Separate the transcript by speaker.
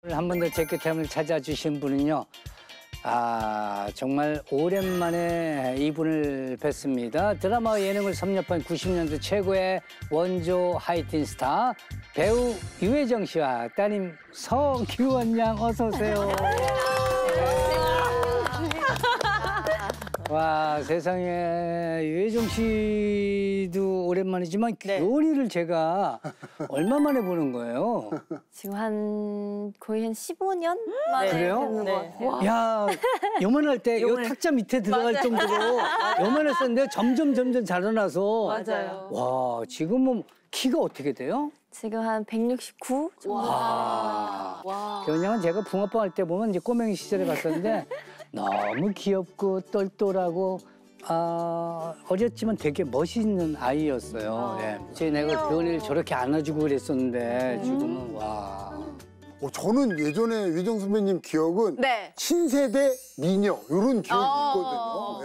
Speaker 1: 한 번 더 재킷타임을 찾아주신 분은요. 정말 오랜만에 이분을 뵀습니다. 드라마와 예능을 섭렵한 90년대 최고의 원조 하이틴 스타 배우 유혜정 씨와 따님 서규원 양 어서 오세요. 와, 세상에 유혜정 씨도 오랜만이지만 규원이를 제가 얼마 만에 보는 거예요?
Speaker 2: 지금 거의 한 15년 만에
Speaker 1: 그래요?
Speaker 2: 뵙는 것 같아요.
Speaker 1: 야, 요만할 때 요 탁자 밑에 들어갈 정도로 요만했었는데 점점 자라나서
Speaker 2: 맞아요.
Speaker 1: 와, 지금은 키가 어떻게 돼요?
Speaker 2: 지금 한 169 정도.
Speaker 1: 규원 양은 제가 붕어빵 할 때 보면 이제 꼬맹이 시절에 봤었는데 너무 귀엽고 똘똘하고 어렸지만 되게 멋있는 아이였어요. 예. 제 내가 규원이를 저렇게 안아주고 그랬었는데 지금은 와.
Speaker 3: 저는 예전에 유정 선배님 기억은
Speaker 4: 네.
Speaker 3: 신세대 미녀 이런 기억이 있거든요.